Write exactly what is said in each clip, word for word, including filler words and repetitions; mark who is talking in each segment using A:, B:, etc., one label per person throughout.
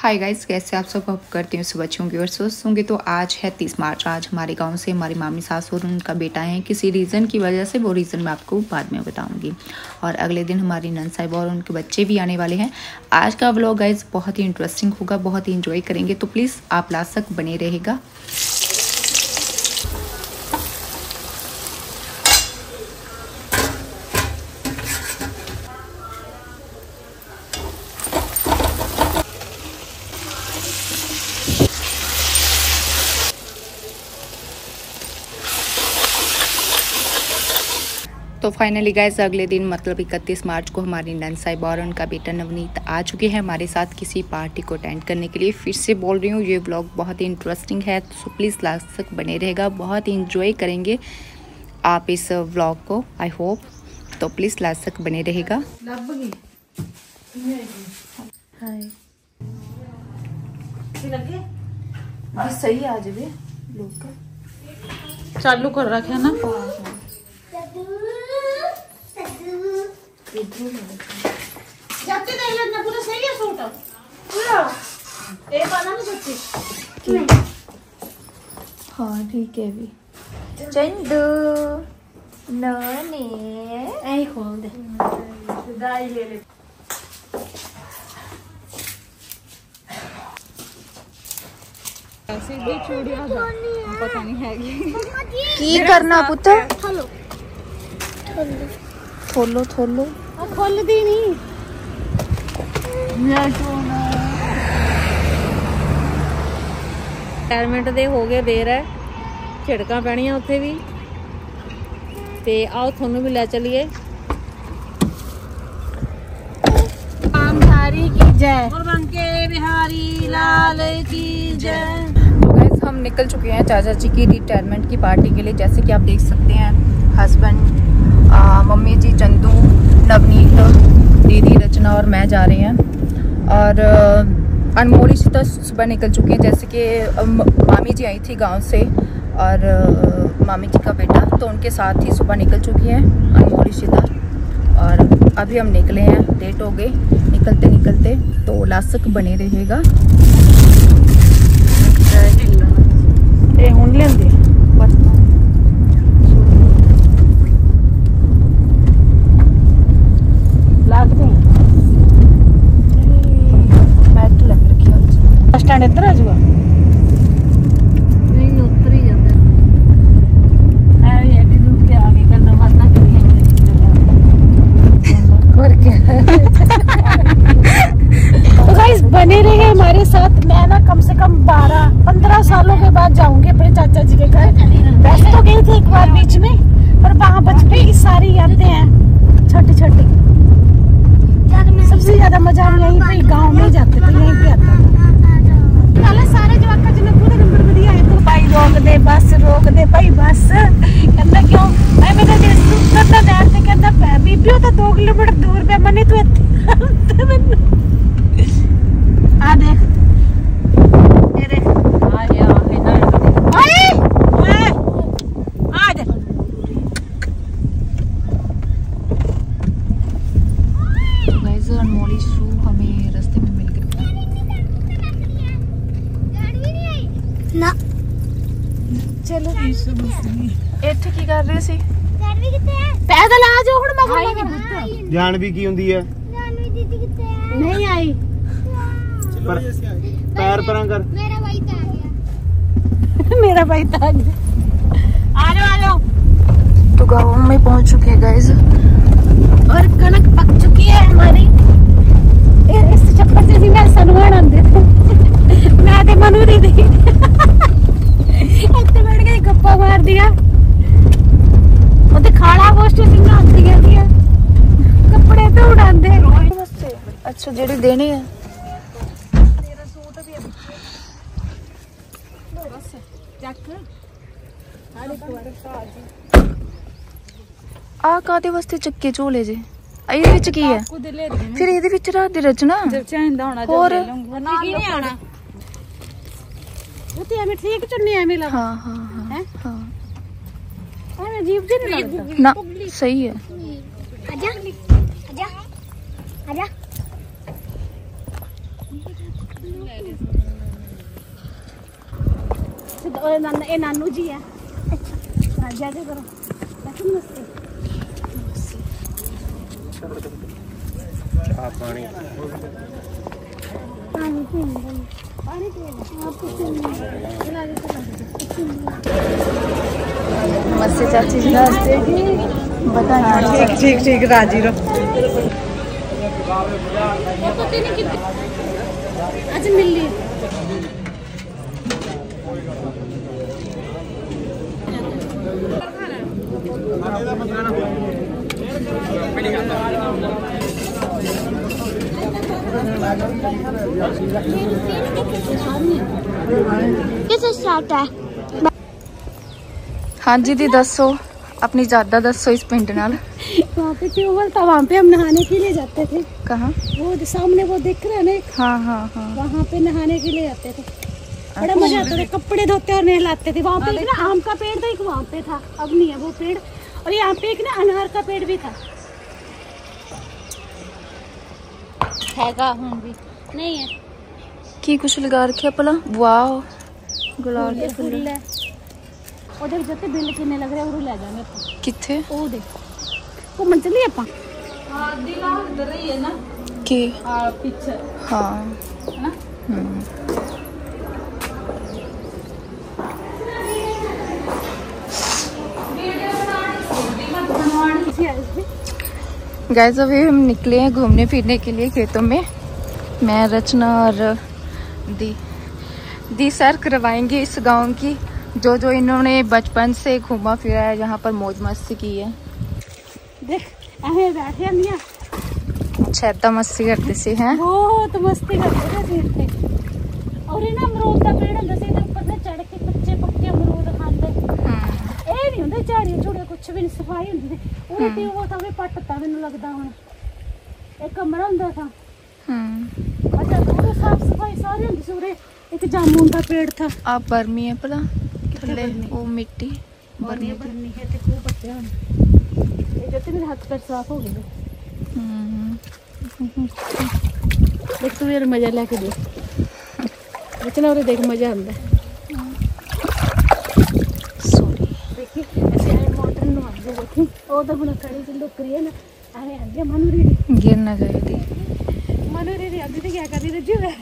A: Hi guys, कैसे आप सब? होप करती हूँ सुबह अच्छी होंगी और स्वस्थ होंगे। तो आज है तीस मार्च। आज हमारे गांव से हमारी मामी सास और उनका बेटा है किसी रीज़न की वजह से। वो रीज़न मैं आपको बाद में बताऊंगी। और अगले दिन हमारी नंद साहिबा और उनके बच्चे भी आने वाले हैं। आज का व्लॉग गाइस बहुत ही इंटरेस्टिंग होगा, बहुत ही इंजॉय करेंगे। तो प्लीज़ आप लास्ट तक बने रहेगा। तो फाइनली गाइस अगले दिन मतलब इकतीस मार्च को हमारी नंद साहिबा और उनका बेटा नवनीत आ चुके हैं हमारे साथ किसी पार्टी को अटेंड करने के लिए। फिर से बोल रही हूँ, ये व्लॉग बहुत ही इंटरेस्टिंग है, तो प्लीज़ लास्ट तक बने रहेगा। बहुत ही इंजॉय करेंगे आप इस व्लॉग को, आई होप। तो प्लीज़ लास्ट तक बने रहेगा। सही आज भी लोग
B: चालू कर रखे ना। जाते नहीं ना पूरा सही है सूट पूरा ए पाना ना सच्ची।
A: हाँ ठीक है भी। चंदू नोने
B: ऐ खोल दे दाई ले ले। ऐसे भी चूड़ियां पता नहीं है
A: की करना पुत्र।
B: थोलो
A: थोलो थोलो
B: खोल दी नहीं रिटायरमेंट दे हो गए देर है, झिड़का पैणियां उत्थे भी ते आओ थोनू भी ले चलिए। रामधारी की जय, बंके बिहारी लाल की जय।
A: तो गाइस हम निकल चुके हैं चाचा जी की रिटायरमेंट की पार्टी के लिए। जैसे कि आप देख सकते हैं हस्बैंड, मम्मी जी, चंदू, नवनीत, दीदी रचना और मैं जा रहे हैं। और अनमोली से तो सुबह निकल चुके हैं। जैसे कि मामी जी आई थी गांव से और मामी जी का बेटा, तो उनके साथ ही सुबह निकल चुकी हैं अनमोली सीता। और अभी हम निकले हैं, लेट हो गए निकलते निकलते। तो लास्ट तक बने रहेगा।
B: ए हुन लेंदे स्टैंड इधर आ जाऊगा नहीं उतर ही जाता है। ये एडी दूर के आगे करना मत और क्या। तो गाइस बने रहे हमारे साथ। मैं ना कम से कम बारह पंद्रह सालों के बाद जाऊंगी अपने चाचा जी के घर। वैसे तो गई थी एक बार बीच में, पर वहाँ बचपन की सारी यादें हैं छोटी छोटी। सबसे ज्यादा मजा यहीं पे गाँव में जाते थे, यहीं पे आता था। सारे जवाका जी ने पूरे नंबर बढ़िया है। तो भाई रोक दे बस, रोक दे भाई बस। कहना क्यों मैं मेरा दिल सुनता था डर से। कहना बीबी तो दो किलोमीटर दूर पे मने तू आ देख ये देख आ या है ना ओए ओए आ दे।
A: गाइस अनमोली शू हमें रास्ते में मिल गई ना। चलो ਇੱਥੇ ਕੀ ਕਰ ਰਹੇ ਸੀ?
B: ਜਾਨਵੀ ਕਿੱਥੇ ਹੈ? ਪੈਦਲ ਆ ਜਾਓ ਹੁਣ ਮਗਰ ਮਗਰ।
C: ਜਾਨਵੀ ਕੀ ਹੁੰਦੀ ਹੈ?
B: ਜਾਨਵੀ ਦੀਦੀ ਕਿੱਥੇ ਹੈ? ਨਹੀਂ ਆਈ।
C: पर पैर पਰਾਂ कर।
B: मेरा भाई तो आ गया। मेरा भाई तो आ गया। आ जाओ आ जाओ।
A: तो गाँव में पहुंच चुके हैं गाइस
B: और कनक पक चुकी है हमारी। इस चक्कर से मैं सनवान आंदे थे। मैं ते मनु दी दी ਇੱਥੇ बैठ के गप्पा मार दिया। ਉਹਦੇ ਖਾਲਾ ਪੋਸਟ ਸਿੰਘ ਆਂਦੀ ਗਈ ਹੈ ਕੱਪੜੇ तो उड़ांदे।
A: अच्छा जेडी देने हैं
B: तेरा सूट भी है बस चेक आले कोरे साजी
A: आ कादे वास्ते ਚੱਕੇ ਝੋਲੇ ਜੇ ਇਹਦੇ ਵਿੱਚ ਕੀ ਹੈ? ਫਿਰ ਇਹਦੇ ਵਿੱਚ ਰਾਤ ਦੀ ਰਚਨਾ
B: जब चाहंदा होना जो ले लूंगा की नहीं आना। वो तो हमें ठीक चुन्नी है मिला।
A: हाँ हाँ हाँ हाँ
B: हमें अजीब जी नहीं लगता
A: ना। सही है।
B: आजा आजा आजा ये नानू जी है राजा जी करो नमस्ते
C: पानी
A: नमस्ते चाची जी। नमस्ते बताना।
D: ठीक ठीक ठीक राजी रहो।
B: आज मिल ली किस स्टार्ट है।
A: हाँ जी दी दसो अपनी ज्यादा दसो इस पिंड नाल।
B: वहाँ पे ट्यूबवेल था, वहाँ पे हम नहाने के लिए जाते थे।
A: कहाँ?
B: वो जो सामने वो दिख रहा है ना,
A: हाँ हाँ हाँ।
B: वहाँ पे नहाने के लिए जाते थे। बड़ा मजा आता था, कपड़े धोते और नहलाते थे। वहाँ पे एक ना आम का पेड़ था, एक वहाँ पे था, अब नहीं है वो पेड़। और यहाँ पे एक ना अनार का पेड़ भी था। हैगा हम भी नहीं है
A: की कुछ लगा रखे भला। वाह गुलाब के फूल
B: फुल है। उधर जते बिल किन्ने लग रहे ले जाएंगे
A: किथे
B: ओ देख घूमन चलिए ਆਪਾਂ
D: हां दिला इधर ही है ना
A: के
D: आ पीछे
A: हाँ
D: है ना।
A: गाइस अभी हम निकले हैं घूमने फिरने के लिए खेतों में। मैं रचना और दी दी सैर करवाएंगे इस गांव की, जो जो इन्होंने बचपन से घूमा फिरा है, यहाँ पर मौज मस्ती की है।
B: देख ऐसे बैठे अंदिया
A: अच्छा इतना मस्ती करते से हैं।
B: बहुत मस्ती करते थे इतने। और ये ना अमरूद का पेड़ ਹੁੰਦਾ ਸੀ ਇਹਦੇ ਉੱਪਰ ਤੇ ਚੜ ਕੇ ਕੱਚੇ ਪੱਕੇ ਅਮਰੂਦ ਖਾਂਦੇ। ਇਹ ਨਹੀਂ ਹੁੰਦੇ ਝਾੜੀਆਂ ਝੂੜੀਆਂ ਕੁਛ ਵੀ ਨਹੀਂ, ਸਫਾਈ ਹੁੰਦੀ ਸੀ ਉਹਦੇ ਤੇ। ਉਹ ਤਾਂ ਵੀ ਪੱਟਤਾ ਮੈਨੂੰ ਲੱਗਦਾ ਹੁਣ। ਇੱਕ ਕਮਰਾ ਹੁੰਦਾ था। अच्छा तो साफ सफाई सारी ਹੁੰਦੀ ਸੀ ਉਰੇ। एक जामुन का पेड़ था।
A: आप बर्मी है भला थल्ले वो मिट्टी
B: बर्मी बर्मी है ते खूब पत्ते हैं। ये जते मेरे हाथ पैर साफ हो गए। देख तू यार मजा लेके देख इतना और देख मजा आता है।
A: सॉरी
B: देखिए ऐसे मोटर नु आ जो देखी ओ तो हुन खड़ी च लुक रही है ना। अरे आगे मनु रे
A: गिर ना गए थी।
B: मनु रे अभी तो क्या कर रही थी जी।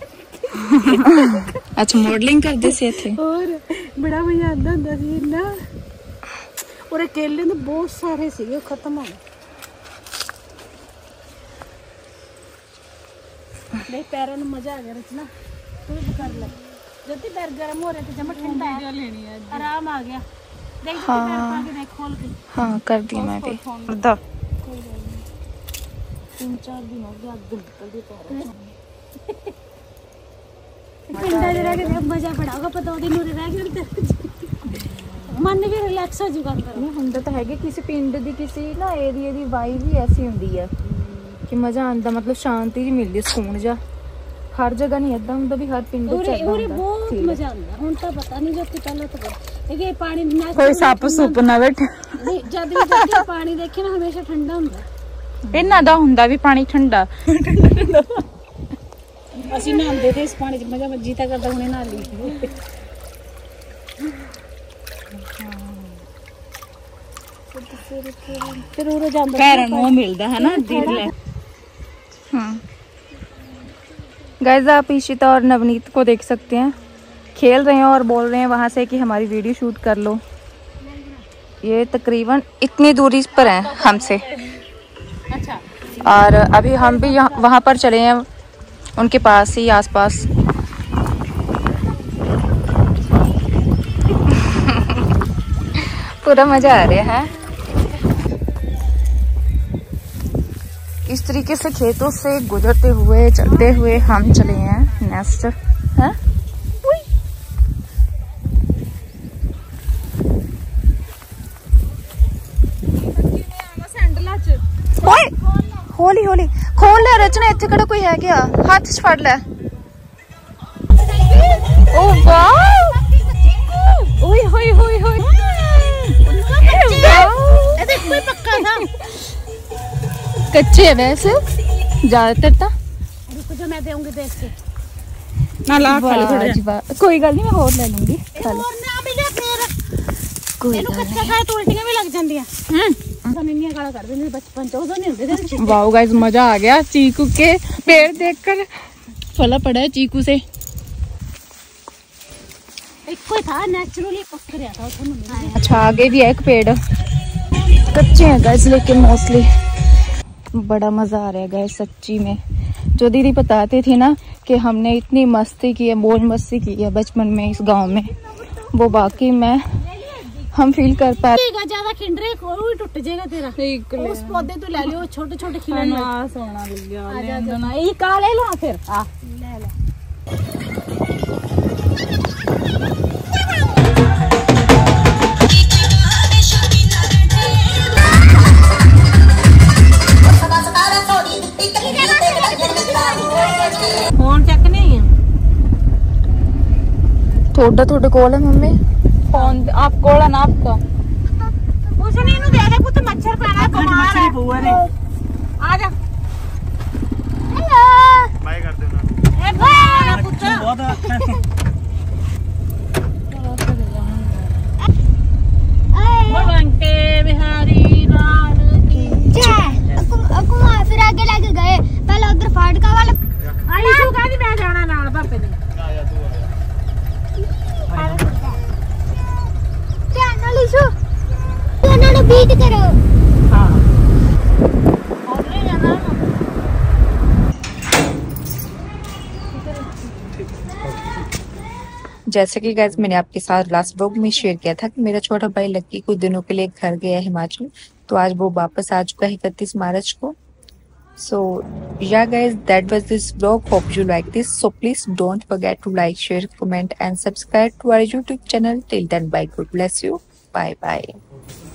A: अच्छा मॉडलिंग करते से थे।
B: और बड़ा मजा आता ਹੁੰਦਾ ਸੀ ना। और केले तो बहुत सारे ਸੀਗੇ खत्म हो गए। नहीं पैरों में मजा आ गया रचना तू भी कर ले। जल्दी पैर गर्म हो रहे थे जब ठंडा है लेनी है आराम आ गया। देख हाँ। पैर पा के देख खोल के।
A: हाँ कर दी मैं भी दा
B: तीन चार दिन हो गया दिन निकल पैर पिंडा जरा के मजा पड़ागा पता दिन रह गया मन भी रिलैक्स हो जाऊगा अंदर।
A: नहीं ਹੁੰਦਾ ਤਾਂ ਹੈਗੇ ਕਿਸੇ ਪਿੰਡ ਦੀ ਕਿਸੇ ਨਾ ਏਰੀਆ ਦੀ ਵਾਈਬ ਵੀ ਐਸੀ ਹੁੰਦੀ ਹੈ ਕਿ ਮਜ਼ਾ ਆਉਂਦਾ, ਮਤਲਬ ਸ਼ਾਂਤੀ ਜੀ ਮਿਲਦੀ, ਸਕੂਨ ਜਾ। ਹਰ ਜਗ੍ਹਾ ਨਹੀਂ ਏਦਾਂ ਹੁੰਦਾ ਵੀ ਹਰ ਪਿੰਡ ਚ ਏਦਾਂ ਹੁੰਦਾ।
B: ਬਹੁਤ ਮਜ਼ਾ ਆਉਂਦਾ। ਹੁਣ ਤਾਂ ਪਤਾ ਨਹੀਂ ਜੋ ਕਿ ਪਹਿਲਾਂ ਤਾਂ ਇਹ ਪਾਣੀ
D: कोई सप सुप ना बैठे।
B: जब भी जब पानी देखे ना हमेशा ठंडा ਹੁੰਦਾ।
D: ਇਹਨਾਂ ਦਾ ਹੁੰਦਾ ਵੀ ਪਾਣੀ ਠੰਡਾ।
B: ਅਸੀਂ ਨਹਾਉਂਦੇ थे इस पानी च मजा मजी ਤਾਂ ਕਰਦਾ ਹੁਣੇ ਨਹਾ ਲਈ। फिर उरे जांदा
D: पैरों ਨੂੰ ਮਿਲਦਾ है ना दिल ले।
A: गाइस आप ईशिता और नवनीत को देख सकते हैं खेल रहे हैं और बोल रहे हैं वहाँ से कि हमारी वीडियो शूट कर लो। ये तकरीबन इतनी दूरी पर है हमसे।
B: अच्छा
A: और अभी हम भी यहाँ वहाँ पर चले हैं उनके पास ही आसपास। पूरा मजा आ रहा है। इस तरीके से खेतों से गुजरते हुए चलते हुए हम चले हैं नेक्स्ट है। होली होली खोल ले रचना, इतने कड़ा कोई है क्या? हाथ च फड़ ले। ओ वाह ओए होए होए होए
B: ऐसे कोई पक्का था।
A: कच्चे है वैसे ज्यादातर। तो
B: रुको जो मैं दूंगी देख के।
D: ना ला खा ले
A: वाह
D: थोड़ा
A: जी वाह, कोई गल नहीं मैं होर ले लूंगी, खा ले
B: ਹੋਰ ਨਾ ਮਿਲੇ ਫੇਰ
A: कोई
B: ਇਹਨੂੰ
A: गल
B: ਕੱਚਾ ਖਾਏ ਤਾਂ ਉਲਟੀਆਂ ਵੀ ਲੱਗ ਜਾਂਦੀਆਂ।
D: हम्म
B: ਸਾਨੂੰ ਇੰਨੀਆਂ ਗਾਲਾਂ ਕੱਢਦੇ ਨੇ ਬਚਪਨ ਚ, ਉਦੋਂ ਨਹੀਂ ਹੁੰਦੇ ਸੀ।
D: वाओ गाइस, मजा आ गया चीकू के पेड़ देखकर। फला पड़ा है चीकू से।
B: ਇੱਕੋ ਹੀ था, नेचुरली पक ਰਿਹਾ था उसमें मिला।
A: अच्छा आगे भी है एक पेड़, कच्चे हैं गाइस लेकिन मोस्टली। बड़ा मजा आ रहा है गाइस सच्ची में। जो दीदी बताते थे ना कि हमने इतनी मस्ती की है, मौज मस्ती की है बचपन में इस गांव में, वो बाकी में हम फील कर पा रहे।
B: ठीक है, ज्यादा खिंडरे को भी टूट जाएगा तेरा।
D: ठीक ले
B: उस पौधे तो ले लियो, छोटे छोटे खिलने
D: ना सोना लग गया
B: आ जा,
D: लेना ये का ले लो फिर आ
B: ले ले। फोन चेक नहीं है
A: थोड़ा थोड़ा कॉल है मम्मी।
D: फोन आप कोला ना आपका
B: कुछ नहीं, इन्हें दे दे पुੱਤ, मच्छर पैना बीमार है। आ जा। हेलो
C: बाय कर दे ना।
B: ए बाय पुੱਤ।
C: बहुत अच्छा
B: भगवंते बिहारी लाल की जय।
E: घुमा फिर आगे लेके गए, पहले उधर फाटका वाला।
B: आईशू कहती मैं जाना नाल पापे दे।
C: आ जा तू आ जा।
E: ध्यान नाल इशू ਉਹਨਾਂ ਨੂੰ ਬੀਟ ਕਰੋ।
B: हां और ले जाना।
A: जैसे कि गाइस मैंने आपके साथ लास्ट व्लॉग में शेयर किया था कि मेरा छोटा भाई लक्की कुछ दिनों के लिए घर गया है हिमाचल, तो आज वो वापस आ चुका है इकतीस मार्च को। So yeah guys, that was this vlog. Hope you like this. So please don't forget to like, share, comment and subscribe to our YouTube channel. Till then, bye. God bless you. Bye bye.